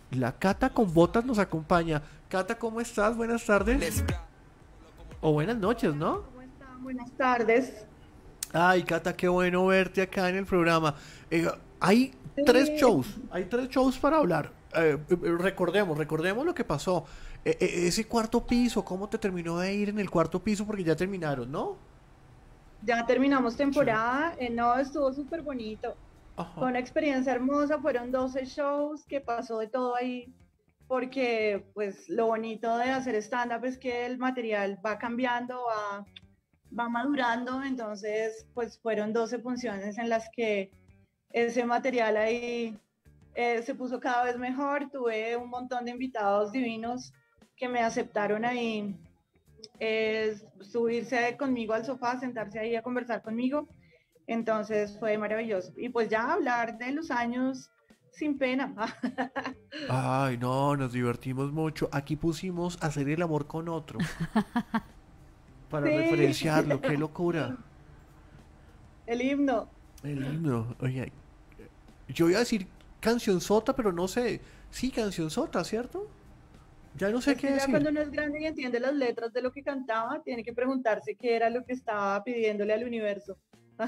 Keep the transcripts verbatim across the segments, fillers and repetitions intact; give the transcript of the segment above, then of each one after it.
La Cata con botas nos acompaña. Cata, ¿cómo estás? Buenas tardes. O buenas noches, ¿no? ¿Cómo están? Buenas tardes. Ay, Cata, qué bueno verte acá en el programa. Eh, hay tres Sí, shows, hay tres shows para hablar. Eh, eh, recordemos, recordemos lo que pasó. Eh, eh, ese cuarto piso, ¿cómo te terminó de ir en el cuarto piso? Porque ya terminaron, ¿no? ya terminamos Sí. temporada. Eh, no, estuvo súper bonito. Fue Ajá. una experiencia hermosa. Fueron doce shows que pasó de todo ahí. Porque, pues, lo bonito de hacer stand-up es que el material va cambiando, va, va madurando. Entonces, pues, fueron doce funciones en las que ese material ahí eh, se puso cada vez mejor. Tuve un montón de invitados divinos que me aceptaron ahí es subirse conmigo al sofá, sentarse ahí a conversar conmigo. Entonces fue maravilloso. Y pues ya hablar de los años sin pena. Ay, no, nos divertimos mucho. Aquí pusimos hacer el amor con otro para Sí, referenciarlo. Qué locura. el himno. El himno. Oye, yo iba a decir canción sota, pero no sé. Sí, canción sota, ¿cierto? Ya no sé Es qué que ya decir. cuando uno es grande y entiende las letras de lo que cantaba, tiene que preguntarse qué era lo que estaba pidiéndole al universo.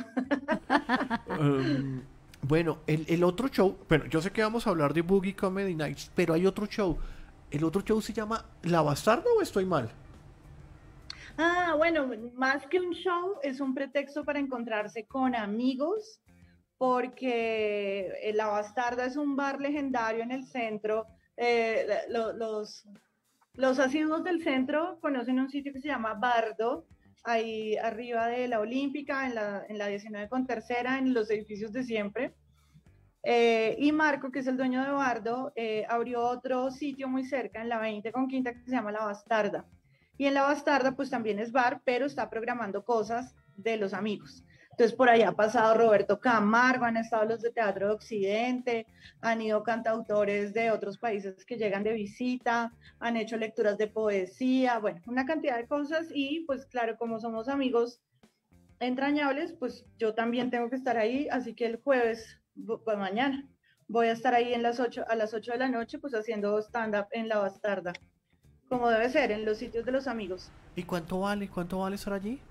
Um, bueno, el, el otro show, bueno, yo sé que vamos a hablar de Boogie Comedy Nights, pero hay otro show. ¿El otro show se llama La Bastarda o estoy mal? Ah, bueno, más que un show, es un pretexto para encontrarse con amigos porque eh, La Bastarda es un bar legendario en el centro. Eh, lo- los, los asiduos del centro conocen un sitio que se llama Bardo, ahí arriba de la Olímpica, en la, en la diecinueve con tercera, en los edificios de siempre. Eh, y Marco, que es el dueño de Bardo, eh, abrió otro sitio muy cerca, en la veinte con quinta, que se llama La Bastarda. Y en La Bastarda, pues también es bar, pero está programando cosas de los amigos. Entonces, por allá ha pasado Roberto Camargo, han estado los de Teatro de Occidente, han ido cantautores de otros países que llegan de visita, han hecho lecturas de poesía, bueno, una cantidad de cosas. Y pues claro, como somos amigos entrañables, pues yo también tengo que estar ahí, así que el jueves, pues mañana, voy a estar ahí en las ocho, a las ocho de la noche, pues haciendo stand-up en La Bastarda, como debe ser, en los sitios de los amigos. ¿Y cuánto vale? ¿Cuánto vale estar allí?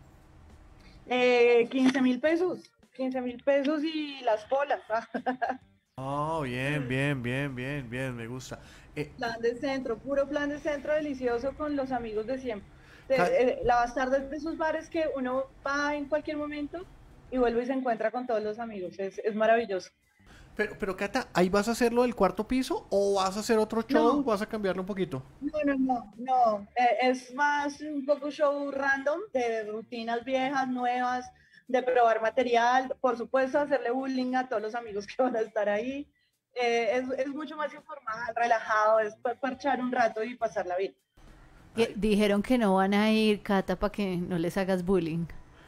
Eh, quince mil pesos, quince mil pesos y las polas, ah, Oh, bien, bien, bien, bien, bien, me gusta. Eh, plan de centro, puro plan de centro delicioso con los amigos de siempre. Ca- De, eh, la Bastarda es de esos bares que uno va en cualquier momento y vuelve y se encuentra con todos los amigos, es, es maravilloso. pero, pero Cata, ¿ahí vas a hacerlo del cuarto piso o vas a hacer otro show? No, ¿Vas a cambiarlo un poquito? no, no, no, no. Eh, es más un poco show random de rutinas viejas, nuevas, de probar material, por supuesto, hacerle bullying a todos los amigos que van a estar ahí. Eh, es, es mucho más informal, relajado, es pa- parchar un rato y pasarla bien. Que Ay, dijeron que no van a ir, Cata, para que no les hagas bullying.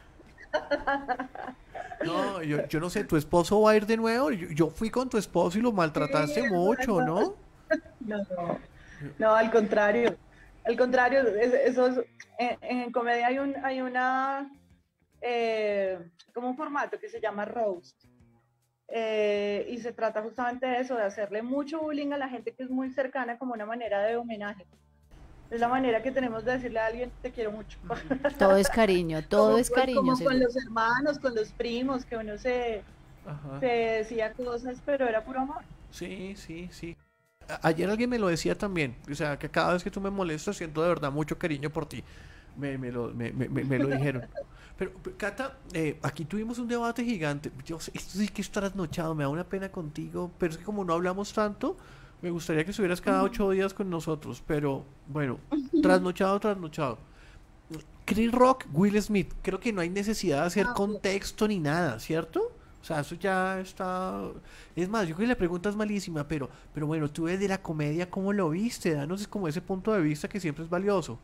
no, yo, yo no sé, ¿tu esposo va a ir de nuevo? Yo, yo fui con tu esposo y lo Sí, maltrataste es mucho, bueno. ¿no? No, no, no, al contrario. Al contrario, es- eso es, en, en comedia hay, un, hay una, eh, como un formato que se llama roast. Eh, y se trata justamente de eso, de hacerle mucho bullying a la gente que es muy cercana como una manera de homenaje. Es la manera que tenemos de decirle a alguien te quiero mucho. Todo es cariño, todo como, es pues, cariño. como con Se- los hermanos, con los primos, que uno se, Ajá. se decía cosas, pero era puro amor. Sí, sí, sí. A- Ayer alguien me lo decía también. O sea, que cada vez que tú me molestas siento de verdad mucho cariño por ti. Me, me lo, me, me- me- me lo dijeron. Pero, pero, Cata, eh, aquí tuvimos un debate gigante. Yo sé, esto sí que es trasnochado, me da una pena contigo, pero es que como no hablamos tanto, me gustaría que estuvieras cada ocho días con nosotros. Pero, bueno, trasnochado, trasnochado. Chris Rock, Will Smith, creo que no hay necesidad de hacer Ah, ok. contexto ni nada, ¿cierto? O sea, eso ya está... Es más, yo creo que la pregunta es malísima, pero, pero bueno, tú ves de la comedia, ¿cómo lo viste? Danos como ese punto de vista que siempre es valioso.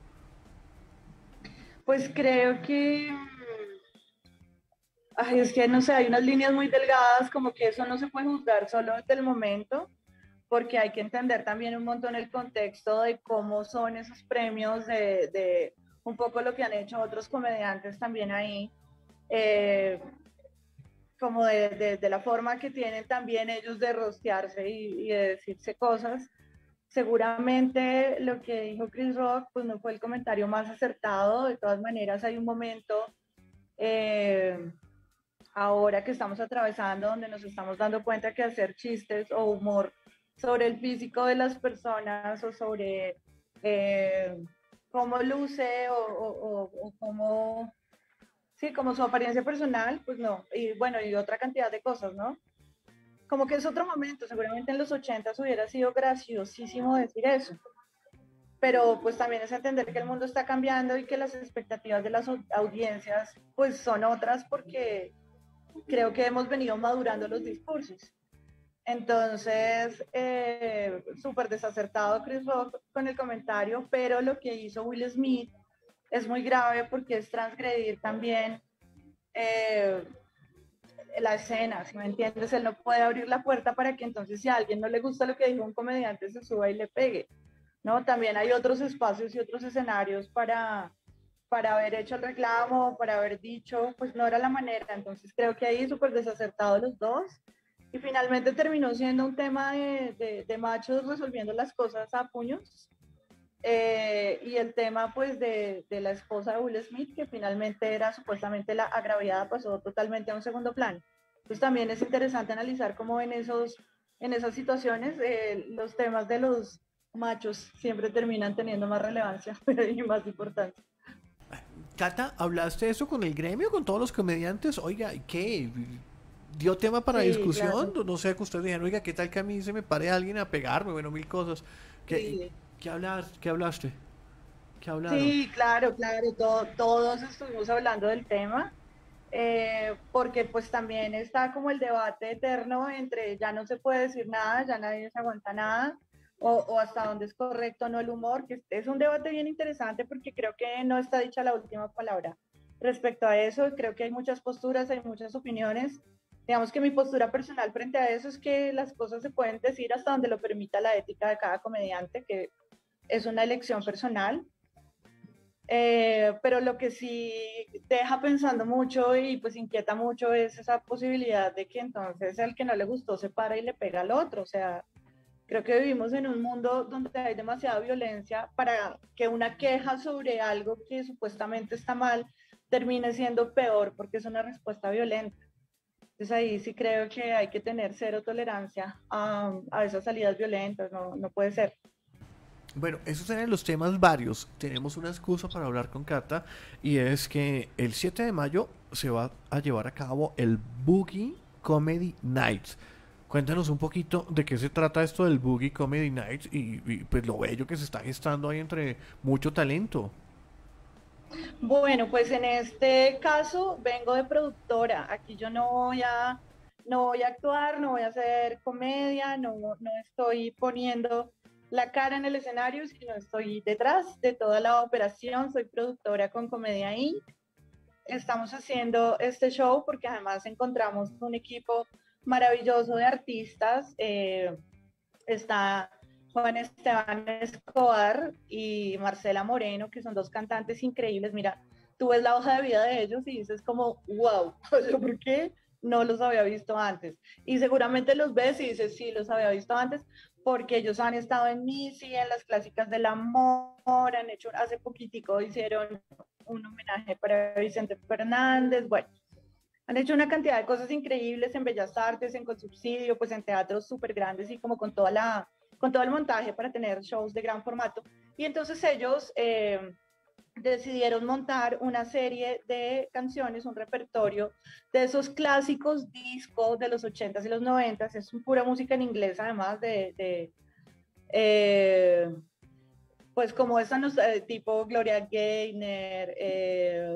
Pues creo que, ay, es que no sé, hay unas líneas muy delgadas, como que eso no se puede juzgar solo desde el momento, porque hay que entender también un montón el contexto de cómo son esos premios, de, de un poco lo que han hecho otros comediantes también ahí. Eh, como de, de, de la forma que tienen también ellos de rostearse y, y de decirse cosas. Seguramente lo que dijo Chris Rock pues no fue el comentario más acertado. De todas maneras hay un momento eh, ahora que estamos atravesando donde nos estamos dando cuenta que hacer chistes o humor sobre el físico de las personas o sobre eh, cómo luce o, o, o, o cómo, sí, como su apariencia personal, pues no, y bueno, y otra cantidad de cosas, ¿no? Como que es otro momento, seguramente en los ochentas hubiera sido graciosísimo decir eso, pero pues también es entender que el mundo está cambiando y que las expectativas de las audiencias pues son otras porque creo que hemos venido madurando los discursos. Entonces, eh, súper desacertado Chris Rock con el comentario, pero lo que hizo Will Smith es muy grave porque es transgredir también eh, la escena, si me entiendes, él no puede abrir la puerta para que entonces si a alguien no le gusta lo que dijo un comediante se suba y le pegue, ¿no? También hay otros espacios y otros escenarios para, para haber hecho el reclamo, para haber dicho, pues no era la manera, entonces creo que ahí súper desacertado los dos, y finalmente terminó siendo un tema de, de, de machos resolviendo las cosas a puños, eh, y el tema pues de, de la esposa de Will Smith, que finalmente era supuestamente la agraviada, pasó totalmente a un segundo plano. Entonces también es interesante analizar cómo en, esos, en esas situaciones eh, los temas de los machos siempre terminan teniendo más relevancia y más importancia. Cata, ¿hablaste eso con el gremio, con todos los comediantes? Oiga, ¿qué? ¿Dio tema para Sí, discusión? claro. No sé, que ustedes dijeron, oiga, ¿qué tal que a mí se me pare alguien a pegarme? Bueno, mil cosas. ¿Qué, Sí. qué, hablas, qué hablaste? ¿Qué hablaron? Sí, claro, claro, todo, todos estuvimos hablando del tema, eh, porque pues también está como el debate eterno entre ya no se puede decir nada, ya nadie se aguanta nada, o, o hasta dónde es correcto o no el humor, que es un debate bien interesante porque creo que no está dicha la última palabra respecto a eso. Creo que hay muchas posturas, hay muchas opiniones. Digamos que mi postura personal frente a eso es que las cosas se pueden decir hasta donde lo permita la ética de cada comediante, que es una elección personal. Eh, pero lo que sí deja pensando mucho y pues inquieta mucho es esa posibilidad de que entonces el que no le gustó se para y le pega al otro. O sea, creo que vivimos en un mundo donde hay demasiada violencia para que una queja sobre algo que supuestamente está mal termine siendo peor porque es una respuesta violenta. Entonces ahí sí creo que hay que tener cero tolerancia a, a esas salidas violentas, no, no puede ser. Bueno, esos eran los temas varios. Tenemos una excusa para hablar con Cata y es que el siete de mayo se va a llevar a cabo el Boogie Comedy Nights. Cuéntanos un poquito de qué se trata esto del Boogie Comedy Nights y, y, pues lo bello que se está gestando ahí entre mucho talento. Bueno, pues en este caso vengo de productora. Aquí yo no voy a, no voy a actuar, no voy a hacer comedia, no, no estoy poniendo la cara en el escenario, sino estoy detrás de toda la operación. Soy productora con Comedia inc. Estamos haciendo este show porque además encontramos un equipo maravilloso de artistas. Eh, está Juan Esteban Escobar y Marcela Moreno, que son dos cantantes increíbles. Mira, tú ves la hoja de vida de ellos y dices como, wow, ¿por qué no los había visto antes? Y seguramente los ves y dices, sí, los había visto antes, porque ellos han estado en Missy, en las clásicas del amor, han hecho, hace poquitico hicieron un homenaje para Vicente Fernández, bueno, han hecho una cantidad de cosas increíbles en Bellas Artes, en Consubsidio, pues en teatros súper grandes y como con toda la, con todo el montaje para tener shows de gran formato. Y entonces ellos eh, decidieron montar una serie de canciones, un repertorio de esos clásicos discos de los ochentas y los noventas. Es pura música en inglés, además de, de eh, pues como esa eh, tipo Gloria Gaynor, eh,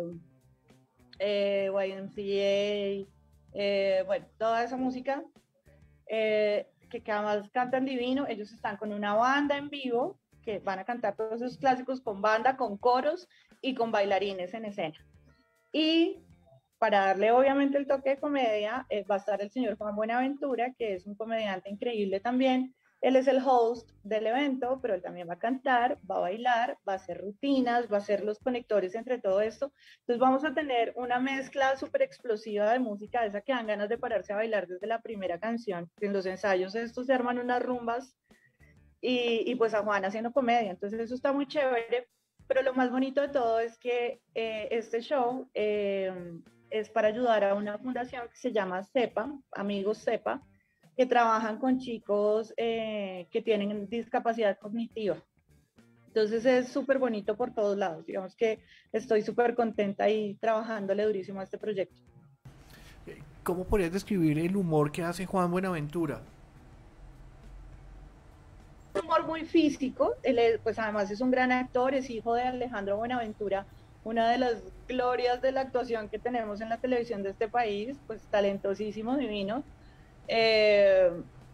eh, Y M C A, eh, bueno, toda esa música eh, que, que además cantan divino. Ellos están con una banda en vivo que van a cantar todos esos clásicos con banda, con coros y con bailarines en escena. Y para darle obviamente el toque de comedia, eh, va a estar el señor Juan Buenaventura, que es un comediante increíble también. Él es el host del evento, pero él también va a cantar, va a bailar, va a hacer rutinas, va a hacer los conectores entre todo esto. Entonces vamos a tener una mezcla súper explosiva de música, esa que dan ganas de pararse a bailar desde la primera canción. En los ensayos estos se arman unas rumbas y, y pues a Juan haciendo comedia. Entonces eso está muy chévere, pero lo más bonito de todo es que eh, este show eh, es para ayudar a una fundación que se llama CEPA, Amigos CEPA, que trabajan con chicos eh, que tienen discapacidad cognitiva. Entonces es súper bonito por todos lados. Digamos que estoy súper contenta y trabajándole durísimo a este proyecto. ¿Cómo podrías describir el humor que hace Juan Buenaventura? Un humor muy físico, él es, pues además es un gran actor, es hijo de Alejandro Buenaventura, una de las glorias de la actuación que tenemos en la televisión de este país, pues talentosísimo, divino. Eh,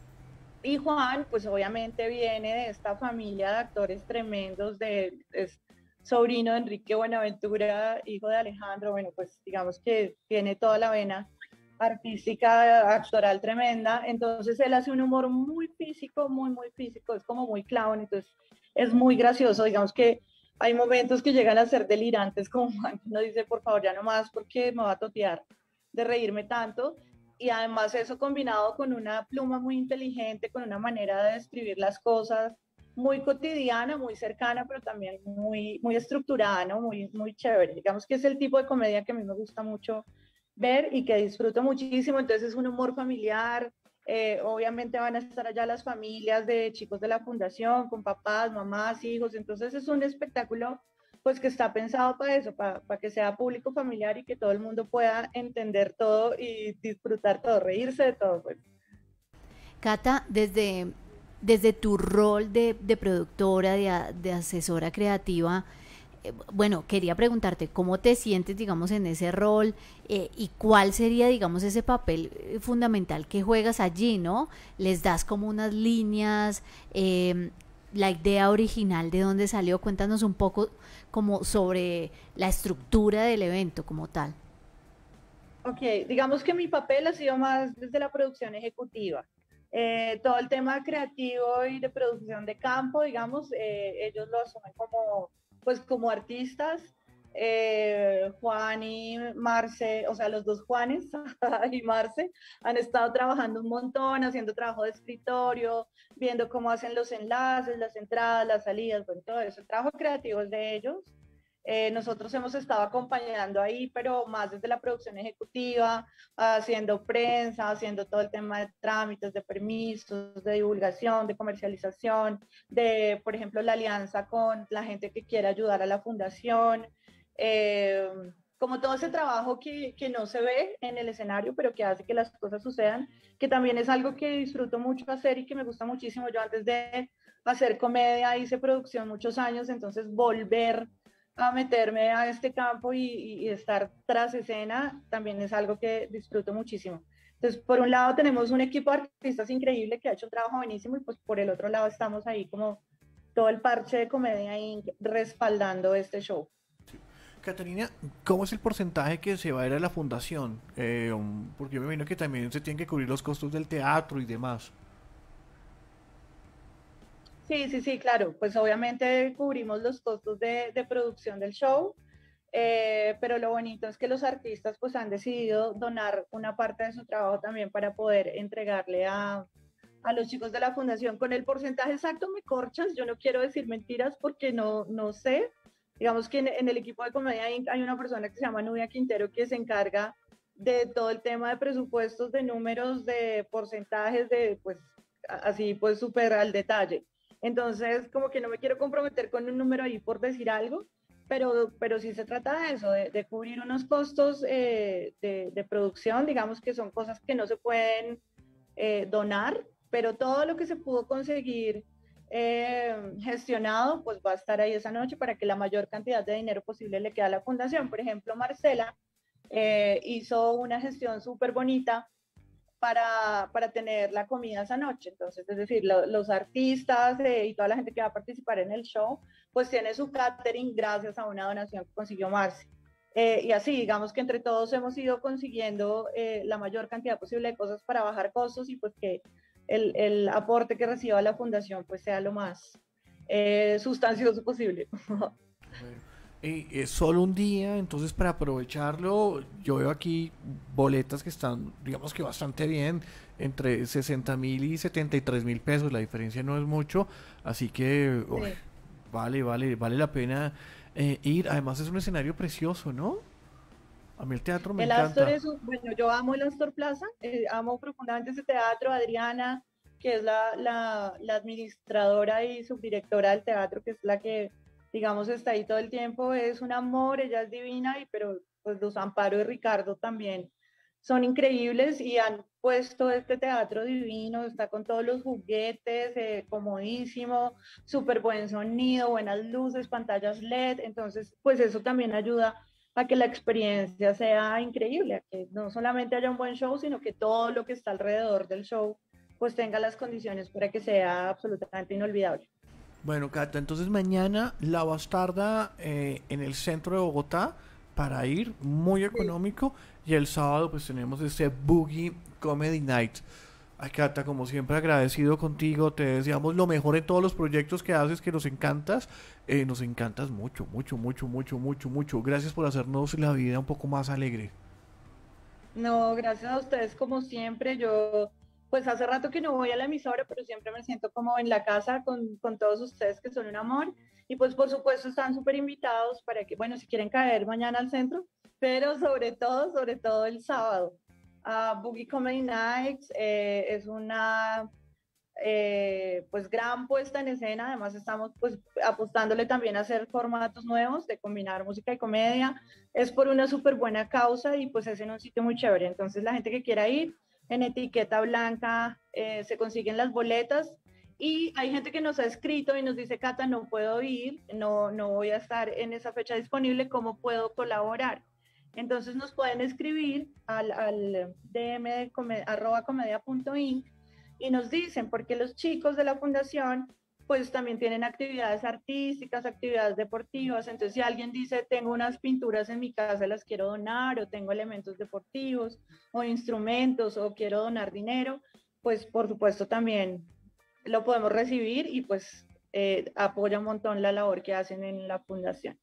y Juan, pues obviamente viene de esta familia de actores tremendos, de, es sobrino de Enrique Buenaventura, hijo de Alejandro, bueno, pues digamos que tiene toda la vena artística, actoral tremenda, entonces él hace un humor muy físico, muy, muy físico, es como muy clown, entonces es muy gracioso, digamos que hay momentos que llegan a ser delirantes, como Juan, uno dice, por favor, ya no más, porque me va a totear de reírme tanto, y además eso combinado con una pluma muy inteligente, con una manera de describir las cosas muy cotidiana, muy cercana, pero también muy, muy estructurada, ¿no? Muy, muy chévere. Digamos que es el tipo de comedia que a mí me gusta mucho ver y que disfruto muchísimo. Entonces es un humor familiar. Eh, obviamente van a estar allá las familias de chicos de la fundación, con papás, mamás, hijos. Entonces es un espectáculo pues que está pensado para eso, para, para que sea público familiar y que todo el mundo pueda entender todo y disfrutar todo, reírse de todo. Pues. Cata, desde, desde tu rol de, de productora, de, de asesora creativa, eh, bueno, quería preguntarte cómo te sientes, digamos, en ese rol eh, y cuál sería, digamos, ese papel eh, fundamental que juegas allí, ¿no? Les das como unas líneas, eh, la idea original de dónde salió, cuéntanos un poco como sobre la estructura del evento como tal. Ok, digamos que mi papel ha sido más desde la producción ejecutiva. Eh, todo el tema creativo y de producción de campo, digamos, eh, ellos lo asumen como, pues, como artistas. Eh, Juan y Marce, o sea, los dos Juanes y Marce han estado trabajando un montón, haciendo trabajo de escritorio, viendo cómo hacen los enlaces, las entradas, las salidas, bueno, todo eso. El trabajo creativo es de ellos. Eh, nosotros hemos estado acompañando ahí, pero más desde la producción ejecutiva, haciendo prensa, haciendo todo el tema de trámites, de permisos, de divulgación, de comercialización, de, por ejemplo, la alianza con la gente que quiere ayudar a la fundación. Eh, como todo ese trabajo que, que no se ve en el escenario, pero que hace que las cosas sucedan, que también es algo que disfruto mucho hacer y que me gusta muchísimo. Yo antes de hacer comedia hice producción muchos años, entonces volver a meterme a este campo y, y, estar tras escena también es algo que disfruto muchísimo. Entonces, por un lado tenemos un equipo de artistas increíble que ha hecho un trabajo buenísimo y pues por el otro lado estamos ahí como todo el parche de comedia ahí respaldando este show. Catalina, ¿cómo es el porcentaje que se va a ir a la fundación? Eh, porque yo me imagino que también se tienen que cubrir los costos del teatro y demás. Sí, sí, sí, claro. Pues obviamente cubrimos los costos de, de producción del show, eh, pero lo bonito es que los artistas pues han decidido donar una parte de su trabajo también para poder entregarle a, a los chicos de la fundación. Con el porcentaje exacto me corchas, yo no quiero decir mentiras porque no, no sé. Digamos que en, en el equipo de Comedia Inc hay una persona que se llama Nubia Quintero que se encarga de todo el tema de presupuestos, de números, de porcentajes, de pues así pues súper al detalle. Entonces, como que no me quiero comprometer con un número ahí por decir algo, pero, pero sí se trata de eso, de, de cubrir unos costos eh, de, de, producción, digamos que son cosas que no se pueden eh, donar, pero todo lo que se pudo conseguir eh, gestionado, pues va a estar ahí esa noche para que la mayor cantidad de dinero posible le quede a la fundación. Por ejemplo, Marcela eh, hizo una gestión súper bonita para, para tener la comida esa noche. Entonces, es decir, lo, los artistas eh, y toda la gente que va a participar en el show, pues tiene su catering gracias a una donación que consiguió Marce. Eh, y así, digamos que entre todos hemos ido consiguiendo eh, la mayor cantidad posible de cosas para bajar costos y pues que el, el aporte que reciba la fundación pues sea lo más eh, sustancioso posible. Bueno, eh, es solo un día, entonces para aprovecharlo, yo veo aquí boletas que están, digamos que bastante bien, entre sesenta mil y setenta y tres mil pesos, la diferencia no es mucho, así que uy, Sí. vale, vale, vale la pena eh, ir. Además es un escenario precioso, ¿no? A mí el teatro me El Astor encanta. es un, bueno, yo amo el Astor Plaza, eh, amo profundamente ese teatro. Adriana, que es la, la, la administradora y subdirectora del teatro, que es la que, digamos, está ahí todo el tiempo, es un amor, ella es divina, y pero pues los Amparo y Ricardo también son increíbles y han puesto este teatro divino, está con todos los juguetes, eh, comodísimo, súper buen sonido, buenas luces, pantallas L E D, entonces pues eso también ayuda a que la experiencia sea increíble, a que no solamente haya un buen show, sino que todo lo que está alrededor del show pues tenga las condiciones para que sea absolutamente inolvidable. Bueno, Cata, entonces mañana La Bastarda eh, en el centro de Bogotá para ir, muy Sí. económico. Y el sábado pues tenemos este Boogie Comedy Night. Ay, Cata, como siempre agradecido contigo, te deseamos lo mejor en todos los proyectos que haces, que nos encantas. Eh, nos encantas mucho, mucho, mucho, mucho, mucho, mucho. Gracias por hacernos la vida un poco más alegre. No, gracias a ustedes como siempre. Yo, pues hace rato que no voy a la emisora, pero siempre me siento como en la casa con, con todos ustedes que son un amor. Y pues por supuesto están súper invitados para que, bueno, si quieren caer mañana al centro, pero sobre todo, sobre todo el sábado. Uh, Boogie Comedy Nights eh, es una eh, pues gran puesta en escena. Además estamos pues apostándole también a hacer formatos nuevos de combinar música y comedia. Es por una súper buena causa y pues es en un sitio muy chévere. Entonces la gente que quiera ir, en Etiqueta Blanca eh, se consiguen las boletas. Y hay gente que nos ha escrito y nos dice, Cata, no puedo ir, no, no voy a estar en esa fecha disponible, ¿cómo puedo colaborar? Entonces nos pueden escribir al, al D M de comed arroba comedia punto inc y nos dicen, porque los chicos de la fundación pues también tienen actividades artísticas, actividades deportivas. Entonces si alguien dice, tengo unas pinturas en mi casa, las quiero donar, o tengo elementos deportivos o instrumentos, o quiero donar dinero, pues por supuesto también lo podemos recibir y pues eh, apoya un montón la labor que hacen en la fundación.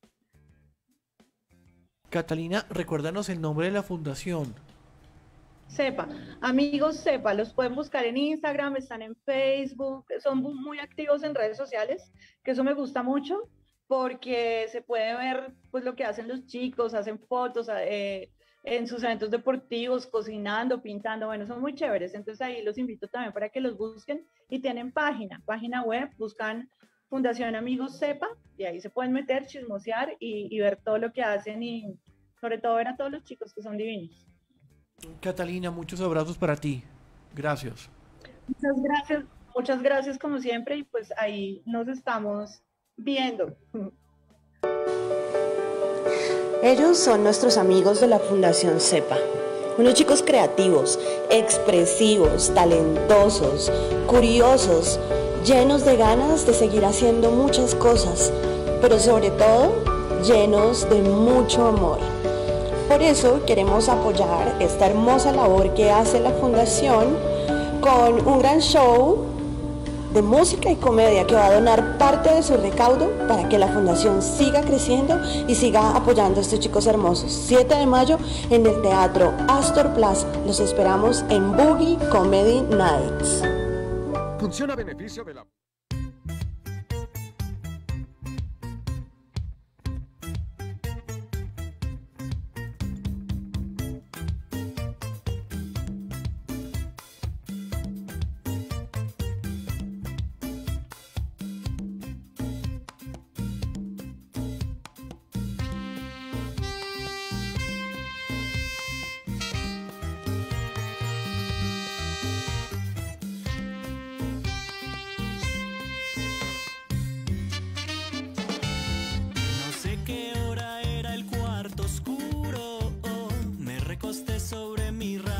Catalina, recuérdanos el nombre de la fundación. Sepa, amigos Sepa, los pueden buscar en Instagram, están en Facebook, son muy activos en redes sociales, que eso me gusta mucho porque se puede ver pues lo que hacen los chicos, hacen fotos eh, en sus eventos deportivos, cocinando, pintando, bueno, son muy chéveres. Entonces ahí los invito también para que los busquen y tienen página, página web, buscan Fundación Amigos Sepa y ahí se pueden meter, chismosear y, y ver todo lo que hacen y sobre todo ver a todos los chicos que son divinos. Catalina, muchos abrazos para ti. Gracias. Muchas gracias, muchas gracias como siempre y pues ahí nos estamos viendo. Ellos son nuestros amigos de la Fundación Sepa, unos chicos creativos, expresivos, talentosos, curiosos, llenos de ganas de seguir haciendo muchas cosas, pero sobre todo llenos de mucho amor. Por eso queremos apoyar esta hermosa labor que hace la Fundación con un gran show de música y comedia que va a donar parte de su recaudo para que la Fundación siga creciendo y siga apoyando a estos chicos hermosos. siete de mayo en el Teatro Astor Plaza. Los esperamos en Boogie Comedy Nights. Funciona a beneficio de la... No sé qué hora era el cuarto oscuro, oh, me recosté sobre mi ra